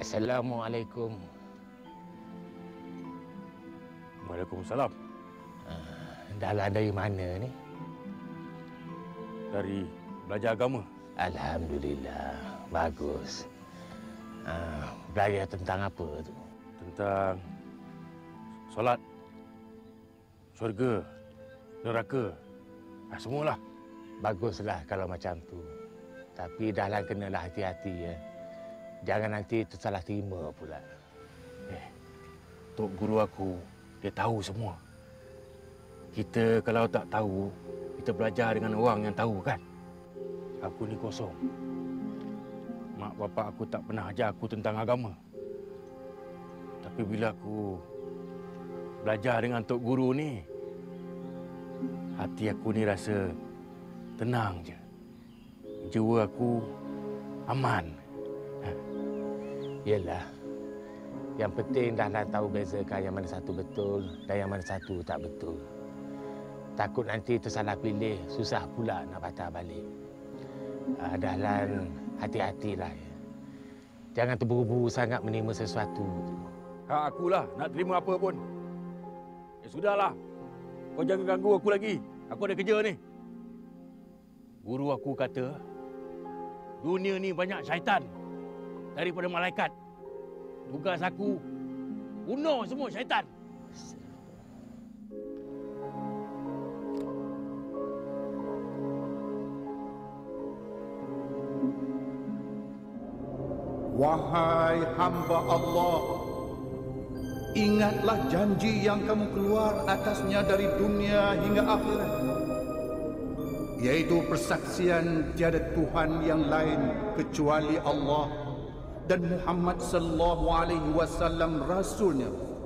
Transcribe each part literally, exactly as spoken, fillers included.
Assalamualaikum. Waalaikumsalam. Uh, Dahlan dari mana ni? Dari belajar agama. Alhamdulillah, bagus. Uh, belajar tentang apa tu? Tentang solat, syurga, neraka. Ah, semualah. Baguslah kalau macam tu. Tapi Dahlan kenalah hati-hati ya. Jangan nanti tersalah terima pula. Eh, Tok Guru aku, dia tahu semua. Kita kalau tak tahu, kita belajar dengan orang yang tahu kan? Aku ni kosong. Mak bapak aku tak pernah ajar aku tentang agama. Tapi bila aku belajar dengan Tok Guru ni, hati aku ni rasa tenang je. Jiwa aku aman. Yelah. Yang penting Dahlan tahu bezakan yang mana satu betul dan yang mana satu tak betul. Takut nanti tersalah pilih, susah pula nak patah balik. Uh, Dahlan hati-hatilah ya. Jangan terburu-buru sangat menerima sesuatu. Hak akulah nak terima apa pun. Ya sudahlah. Kau jangan ganggu aku lagi. Aku ada kerja ni. Guru aku kata, dunia ni banyak syaitan daripada malaikat. Tugas aku bunuh semua syaitan. Wahai hamba Allah, ingatlah janji yang kamu keluar atasnya dari dunia hingga akhirat, yaitu persaksian tiada Tuhan yang lain kecuali Allah dan Muhammad sallallahu alaihi wasallam rasulnya.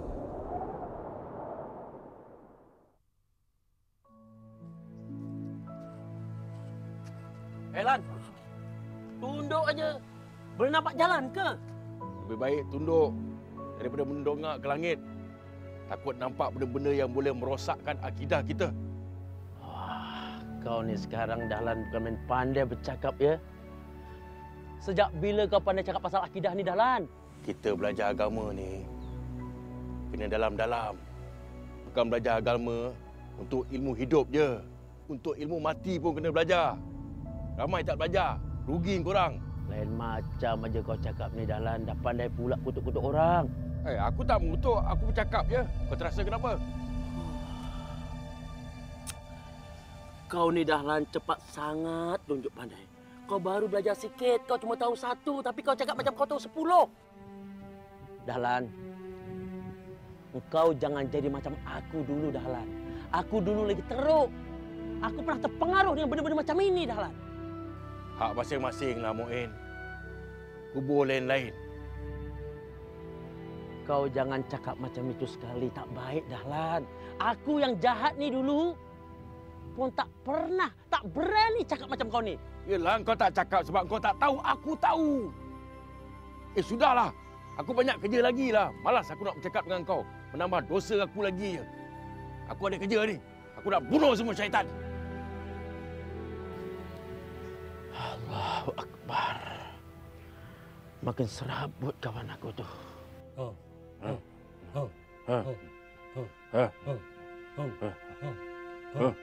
Elan, tunduk aja. Boleh nampak jalan ke? Lebih baik tunduk daripada mendongak ke langit. Takut nampak benda-benda yang boleh merosakkan akidah kita. Wah, kau ni sekarang Dahlan bukan main pandai bercakap ya. Sejak bila kau pandai cakap pasal akidah ni, Dahlan? Kita belajar agama ni kena dalam-dalam. Bukan belajar agama untuk ilmu hidup je. Untuk ilmu mati pun kena belajar. Ramai tak belajar, rugi korang. Lain macam aja kau cakap ni, Dahlan. Dah pandai pula kutuk-kutuk orang. Eh, aku tak mengutuk, aku bercakap je. Kau terasa kenapa? Kau ni, Dahlan, cepat sangat tunjuk pandai. Kau baru belajar sikit, kau cuma tahu satu, tapi kau cakap macam kau tahu sepuluh. Dahlan, engkau jangan jadi macam aku dulu, Dahlan. Aku dulu lagi teruk. Aku pernah terpengaruh dengan benda-benda macam ini, Dahlan. Hak masing-masing lah, Mu'in. Kubur lain-lain. Kau jangan cakap macam itu sekali, tak baik, Dahlan. Aku yang jahat ni dulu pun tak pernah, tak berani cakap macam kau ni. Yelah, kau tak cakap sebab kau tak tahu. Aku tahu. Eh, sudahlah. Aku banyak kerja lagi lah. Malas aku nak bercakap dengan kau. Menambah dosa aku lagi je. Aku ada kerja ni. Aku nak bunuh semua syaitan. Allahu Akbar. Makin serabut kawan aku tu. Oh. Oh. Oh. Oh. Oh. Oh. Oh. Oh.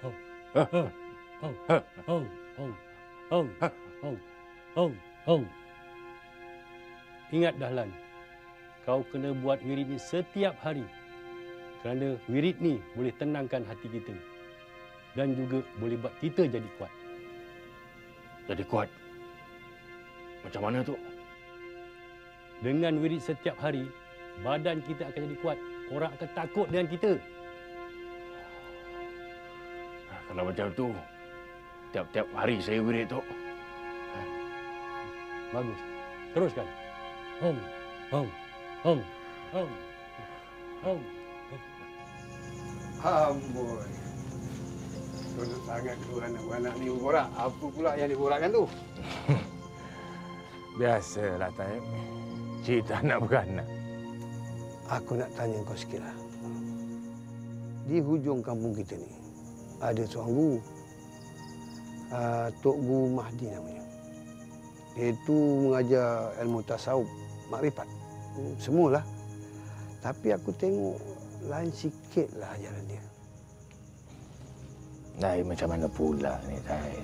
Oh, oh, oh, oh, oh, oh. Ingat Dahlan, kau kena buat wirid ni setiap hari. Kerana wirid ni boleh tenangkan hati kita. Dan juga boleh buat kita jadi kuat. Jadi kuat? Macam mana tu? Dengan wirid setiap hari, badan kita akan jadi kuat. Orang akan takut dengan kita. Kalau macam tu, tiap-tiap hari saya wirid tu. Bagus. Teruskan. Hom, hom, hom, hom, hom. Amboi. Tunduk sangat tu anak-anak ni berborak. Apa pula yang diborakkan tu? Biasalah, Taib. Cerita anak beranak. Aku nak tanya kau sikit lah. Di hujung kampung kita ni, ada seorang guru. Uh, Tok Guru Mahdi namanya. Dia itu mengajar ilmu tasawuf makrifat. Hmm, semualah. Tapi aku tengok lain sikitlah ajaran dia. Lain macam mana pula ni, Lain?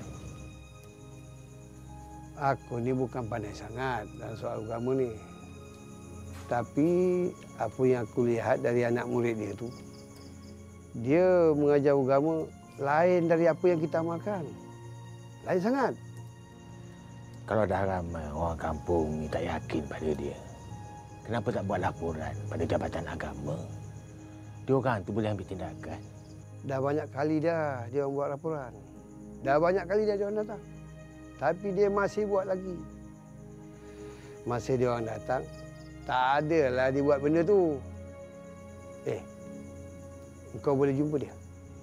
Aku ni bukan pandai sangat dalam soal agama ni. Tapi apa yang aku lihat dari anak murid dia tu, dia mengajar agama lain dari apa yang kita amalkan. Lain sangat. Kalau dah ramai orang kampung ni tak yakin pada dia, kenapa tak buat laporan pada Jabatan Agama? Diorang tu boleh ambil tindakan. Dah banyak kali dah dia orang buat laporan. Dah banyak kali dah dia orang datang. Tapi dia masih buat lagi. Masa dia orang datang, tak adalah dia buat benda tu. Eh, kau boleh jumpa dia?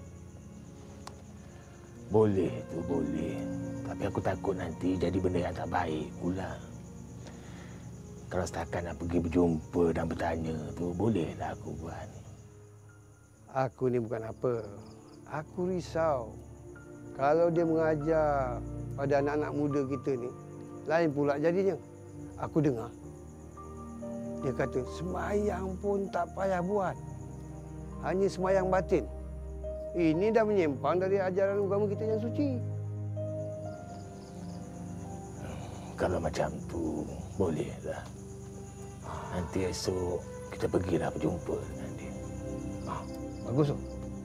Boleh tu, boleh. Tapi aku takut nanti jadi benda yang tak baik pula. Kalau setakat nak pergi berjumpa dan bertanya tu, bolehlah aku buat. Aku ni bukan apa. Aku risau. Kalau dia mengajar pada anak-anak muda kita ni, lain pula jadinya. Aku dengar. Dia kata, semayang pun tak payah buat. Hanya semayang batin. Ini dah menyimpang dari ajaran agama kita yang suci. Kalau macam tu, bolehlah. Nanti esok kita pergilah berjumpa dengan dia. Ah, bagus tu.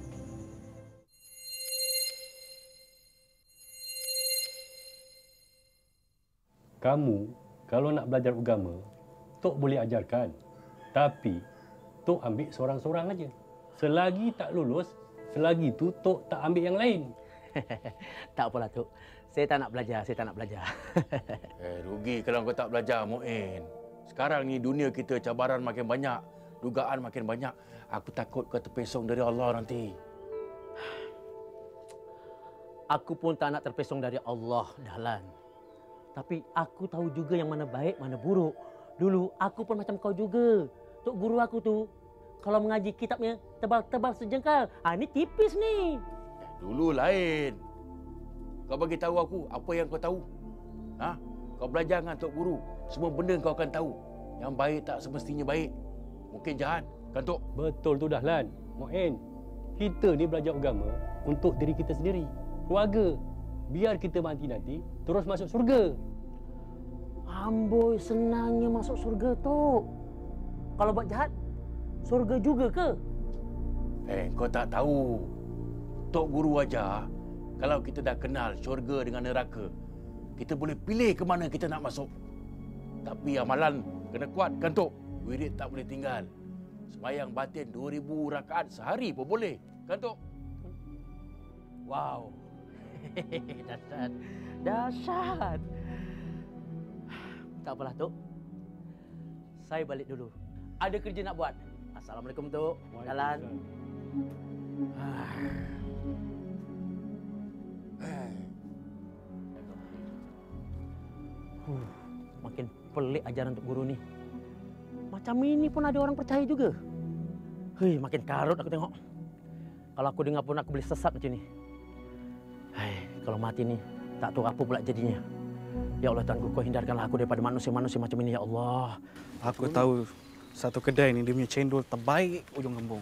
Kamu kalau nak belajar agama, Tok boleh ajarkan. Tapi Tok ambil seorang-seorang aja. Selagi tak lulus, selagi tu Tok tak ambil yang lain. Tak apalah, Tok. Saya tak nak belajar, saya tak nak belajar. Eh, rugi kalau kau tak belajar, Mu'in. Sekarang ni dunia kita cabaran makin banyak, dugaan makin banyak. Aku takut kau terpesong dari Allah nanti. Aku pun tak nak terpesong dari Allah, Dahlan. Tapi aku tahu juga yang mana baik, mana buruk. Dulu aku pun macam kau juga. Tok guru aku tu, kalau mengaji kitabnya tebal-tebal sejengkal. Ha, ini tipis ni. Dulu lain. Kau bagi tahu aku apa yang kau tahu. Ha? Kau belajar dengan Tok Guru. Semua benda kau akan tahu. Yang baik tak semestinya baik. Mungkin jahat, kan Tok? Betul tu Dahlan. Mu'in, kita ni belajar agama untuk diri kita sendiri, keluarga. Biar kita mati nanti terus masuk surga. Amboi, senangnya masuk surga, Tok. Kalau buat jahat, surga juga ke? Eh, kau tak tahu. Tok Guru ajar, kalau kita dah kenal syurga dengan neraka, kita boleh pilih ke mana kita nak masuk. Tapi amalan kena kuat, kan Tok? Wirid tak boleh tinggal. Semayang batin dua ribu rakaat sehari pun boleh, kan Tok? Wow. Dahsyat. Dahsyat. Tak apalah, Tok. Saya balik dulu. Ada kerja nak buat. Assalamualaikum, Tok. Jalan. Huh, makin pelik ajaran Tok Guru ni. Macam ini pun ada orang percaya juga. Hei, makin karut aku tengok. Kalau aku dengar pun aku boleh sesat macam ni. Hai, kalau mati ni, tak tahu apa pula jadinya. Ya Allah Tuanku, kau hindarkanlah aku daripada manusia-manusia macam ini, ya Allah. Aku tahu satu kedai ni dia punya cendol terbaik ujung kampung.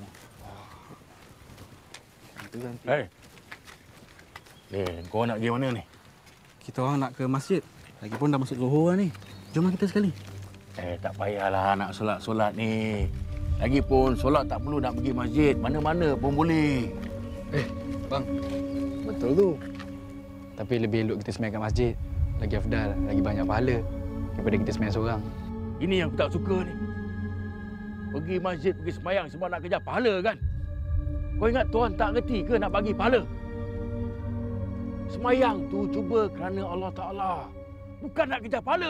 Ganti-ganti. Hei. Eh, kau nak pergi mana ni? Kita orang nak ke masjid. Lagipun dah masuk Zuhur ni. Jomlah kita sekali. Eh, tak payahlah nak solat-solat ni. Lagipun solat tak perlu nak pergi masjid. Mana-mana pun boleh. Eh, bang. Betul tu. Tapi lebih elok kita sembahyang kat masjid. Lagi afdal, lagi banyak pahala daripada kita sembahyang seorang. Ini yang aku tak suka ni. Pergi masjid, pergi sembahyang semua nak kejar pahala kan? Kau ingat Tuhan tak reti ke nak bagi pahala? Sembahyang tu cuba kerana Allah Ta'ala. Bukan nak kejar pahala.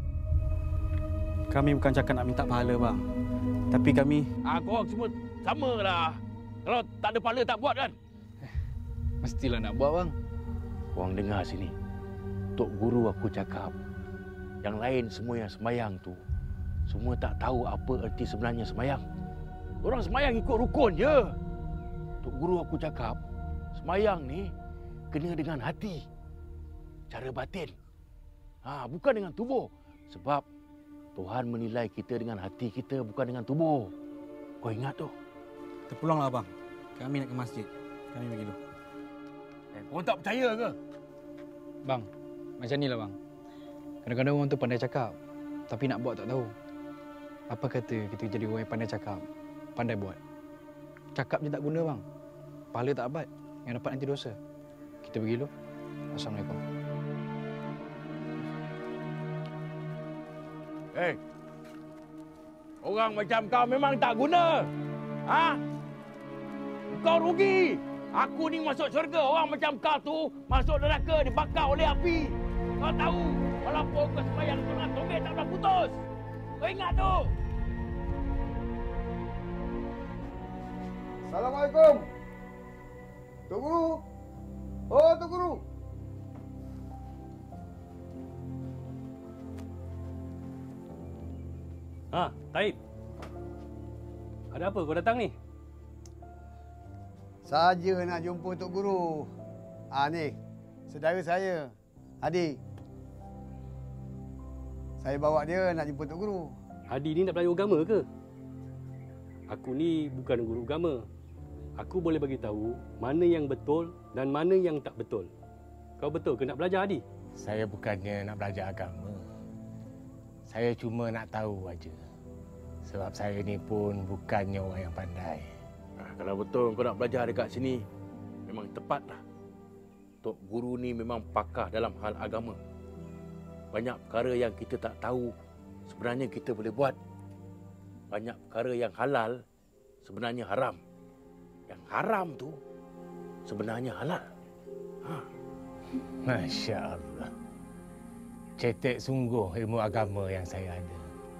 Kami bukan cakap nak minta pahala, bang. Tapi kami... Ah, korang semua samalah. Kalau tak ada pahala tak buat kan? Eh, mestilah nak buat, bang. Korang dengar sini. Tok Guru aku cakap. Yang lain semua yang sembahyang tu, semua tak tahu apa erti sebenarnya sembahyang. Orang sembahyang ikut rukun je. Tok Guru aku cakap, sembahyang ni kena dengan hati. Cara batin. Ha, bukan dengan tubuh. Sebab Tuhan menilai kita dengan hati kita, bukan dengan tubuh. Kau ingat tu? Terpulanglah abang. Kami nak ke masjid. Kami pergi dulu. Eh, kau tak percaya ke? Bang, macam ni lah bang. Kadang-kadang orang tu pandai cakap, tapi nak buat tak tahu. Apa kata kita jadi orang yang pandai cakap, pandai buat. Cakap je tak guna bang. Pahala tak abad, yang dapat nanti dosa. Kita pergi dulu. Assalamualaikum. Eh, orang macam kau memang tak guna. Ha? Kau rugi. Aku ni masuk syurga. Orang macam kau tu masuk neraka, dibakar oleh api. Kau tahu, walaupun kau sembahyang sunat tongek tak pernah putus. Kau ingat tu? Assalamualaikum. Tok Guru. Oh, Tok Guru. Ha, Taib. Ada apa kau datang ni? Saja nak jumpa Tok Guru. Ah ni, saudara saya, Adi. Saya bawa dia nak jumpa Tok Guru. Adi ni nak belajar agama ke? Aku ni bukan guru agama. Aku boleh bagi tahu mana yang betul dan mana yang tak betul. Kau betul ke nak belajar, Adi? Saya bukannya nak belajar agama. Saya cuma nak tahu aja. Sebab saya ni pun bukannya orang yang pandai. Nah, kalau betul kau nak belajar dekat sini, memang tepatlah. Tok Guru ni memang pakar dalam hal agama. Banyak perkara yang kita tak tahu, sebenarnya kita boleh buat. Banyak perkara yang halal, sebenarnya haram. Yang haram tu, sebenarnya halal. Ha. Masya Allah. Cetek sungguh ilmu agama yang saya ada.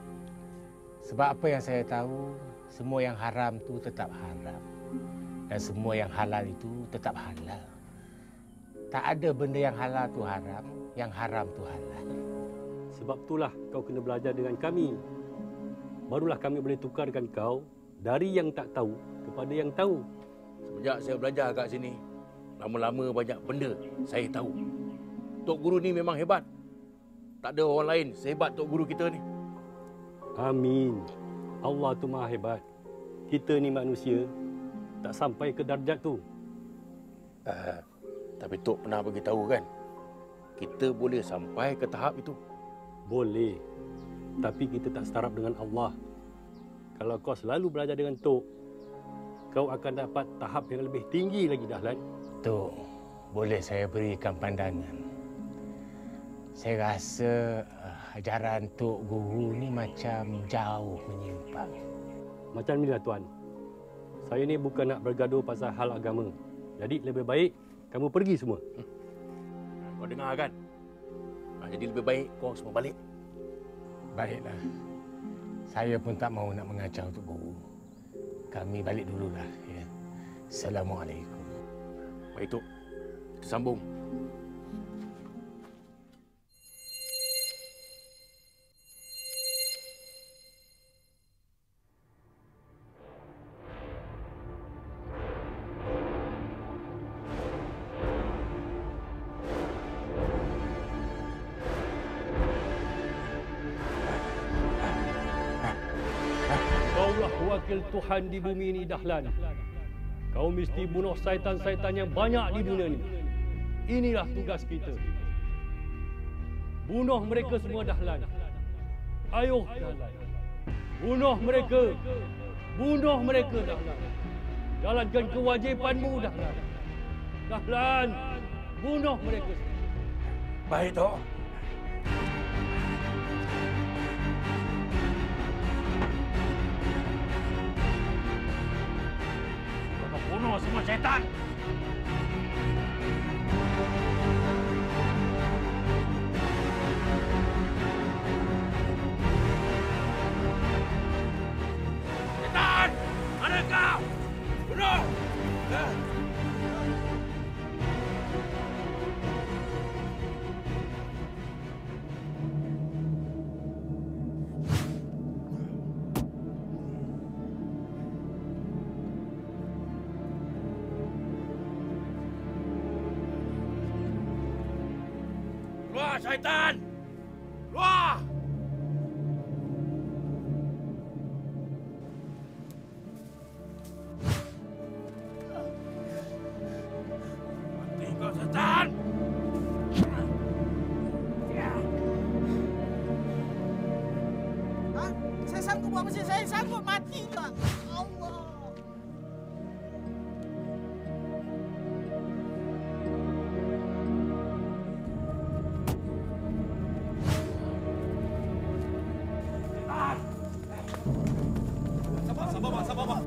Sebab apa yang saya tahu, semua yang haram tu tetap haram. Dan semua yang halal itu tetap halal. Tak ada benda yang halal tu haram, yang haram tu halal. Sebab itulah kau kena belajar dengan kami. Barulah kami boleh tukarkan kau dari yang tak tahu kepada yang tahu. Semenjak saya belajar kat sini, lama-lama banyak benda saya tahu. Tok Guru ni memang hebat. Tak ada orang lain sehebat Tok Guru kita ni. Amin. Allah tu maha hebat. Kita ni manusia tak sampai ke darjat tu. Uh, tapi Tok pernah bagi tahu kan, kita boleh sampai ke tahap itu. Boleh. Tapi kita tak setaraf dengan Allah. Kalau kau selalu belajar dengan Tok, kau akan dapat tahap yang lebih tinggi lagi, Dahlan. Tok, boleh saya berikan pandangan? Saya rasa uh, ajaran Tok Guru ni macam jauh menyimpang. Macam inilah Tuan. Saya ni bukan nak bergaduh pasal hal agama. Jadi lebih baik kamu pergi semua. Hmm. Kau dengar kan? Nah, jadi lebih baik kau semua balik. Baiklah. Saya pun tak mahu nak mengacau Tok Guru. Kami balik dululah. Ya. Assalamualaikum. Baik Tok, kita sambung. Wakil Tuhan di bumi ini, Dahlan. Kau mesti bunuh syaitan-syaitan yang banyak di dunia ini. Inilah tugas kita. Bunuh mereka semua, Dahlan. Ayo, Dahlan. Bunuh mereka. Bunuh mereka, Dahlan. Jalankan kewajipanmu, Dahlan. Dahlan, bunuh mereka. Baik, Tok. Bunuh semua syaitan. Syaitan! Mana kau? Bunuh! Keluar, syaitan! Keluar! sanggup buat mesin, saya sanggup mati, Bang. Allah. Sabar, sabar, Bang. Sabar, Bang.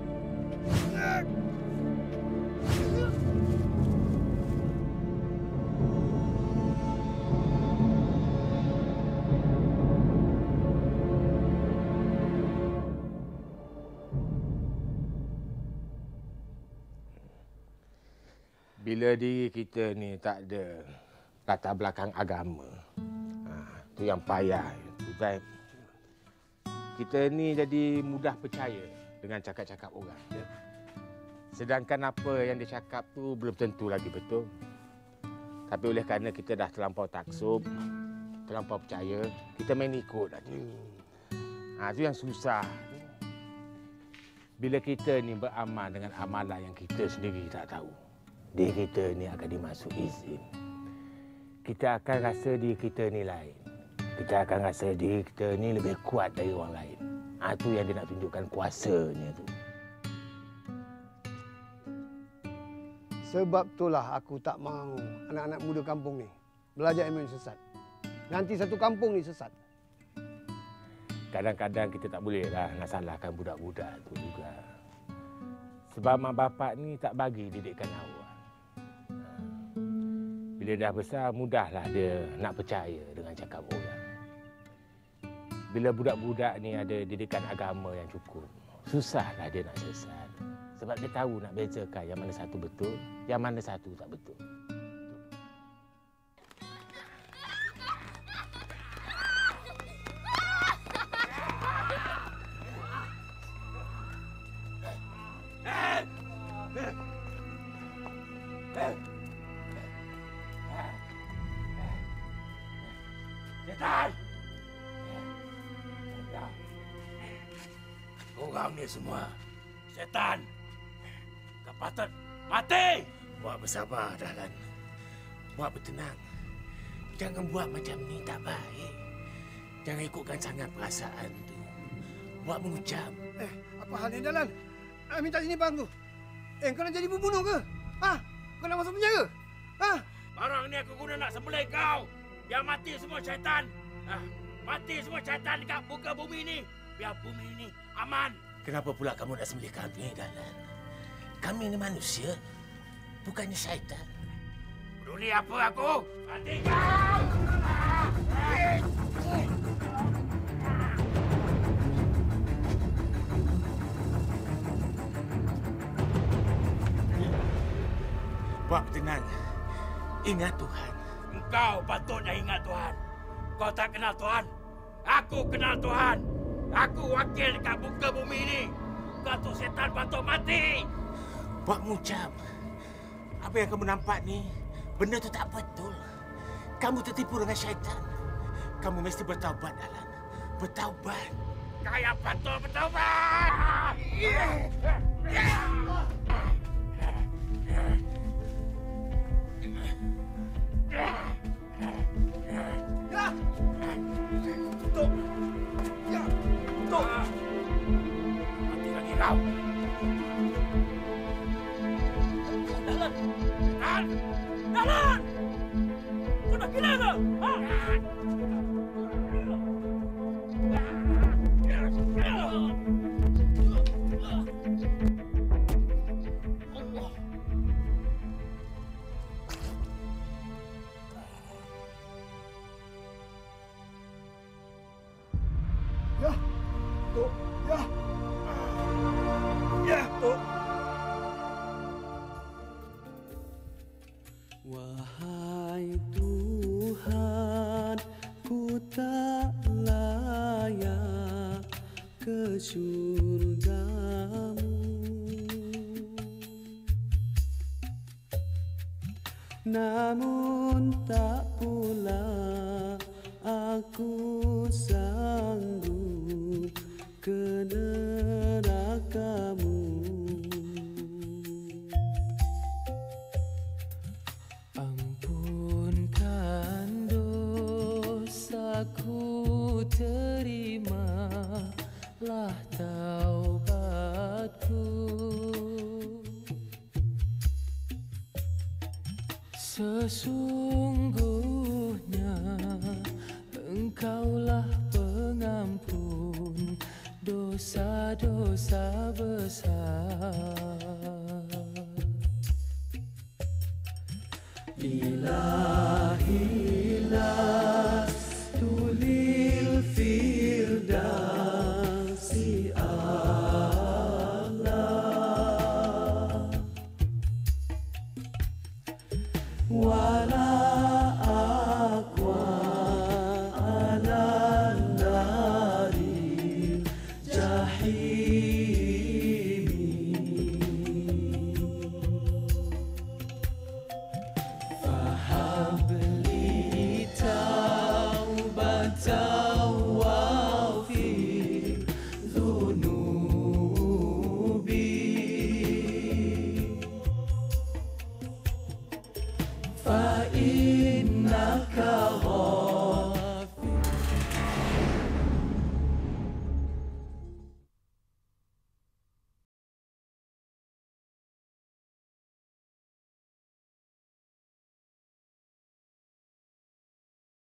Bila diri kita ni tak ada latar belakang agama, ha, tu yang payah. Kan? Kita ni jadi mudah percaya dengan cakap-cakap orang. Sedangkan apa yang dia cakap tu belum tentu lagi betul. Tapi oleh kerana kita dah terlampau taksub, terlampau percaya, kita main ikut aja. Ha, tu yang susah. Bila kita ni beramal dengan amalan yang kita sendiri tak tahu, diri kita ni akan dimasuk izin. Kita akan rasa diri kita ni lain. Kita akan rasa diri kita ni lebih kuat dari orang lain. Ha, tu yang dia nak tunjukkan kuasanya tu. Sebab itulah aku tak mahu anak-anak muda kampung ni belajar ilmu yang sesat. Nanti satu kampung ni sesat. Kadang-kadang kita tak boleh lah nak salahkan budak-budak tu juga. Sebab mak bapak ni tak bagi didikan awal. Bila dah besar, mudahlah dia nak percaya dengan cakap orang. Bila budak-budak ni ada didikan agama yang cukup, susahlah dia nak sesat. Sebab dia tahu nak bezakan yang mana satu betul, yang mana satu tak betul. Setan! Korang ni semua setan. Kau patut mati! Buat bersabar, Dahlan. Buat bertenang. Jangan buat macam ni, tak baik. Jangan ikutkan sangat perasaan tu. Buat mengucap. Eh, apa hal ni, Dahlan? Ah, minta sini bang tu. Eh, kau nak jadi pembunuh ke? Ha? Kau nak masuk penjara? Ha? Barang ni aku guna nak sembelih kau. Biar mati semua syaitan. Ah, mati semua syaitan dekat muka bumi ni. Biar bumi ni aman. Kenapa pula kamu nak sembelih kami, Dahlan? Kami ni manusia, bukannya syaitan. Peduli apa aku? Mati kau! Buat tenang. Ingat Tuhan. Engkau patutnya ingat Tuhan. Kau tak kenal Tuhan. Aku kenal Tuhan. Aku wakil dekat muka bumi ini. Kau tu setan patut mati. Buat mengucap. Apa yang kamu nampak ni, benda tu tak betul. Kamu tertipu dengan syaitan. Kamu mesti bertaubat, Dahlan. Bertaubat. Kau yang patut bertaubat. Ya! Tok! Ya! Tok! Mati lagi kau. Dahlan! Dahlan! Dahlan! Kau nak gila ke? Ha? Ya! Tok! Ya! Ya, Tok! Wahai Tuhan, ku tak layak ke syurga-Mu. Namun tak pula aku sanggup ke neraka-Mu. Ampunkan dosaku, terimalah Sesungguhnya Engkaulah pengampun dosa-dosa besar.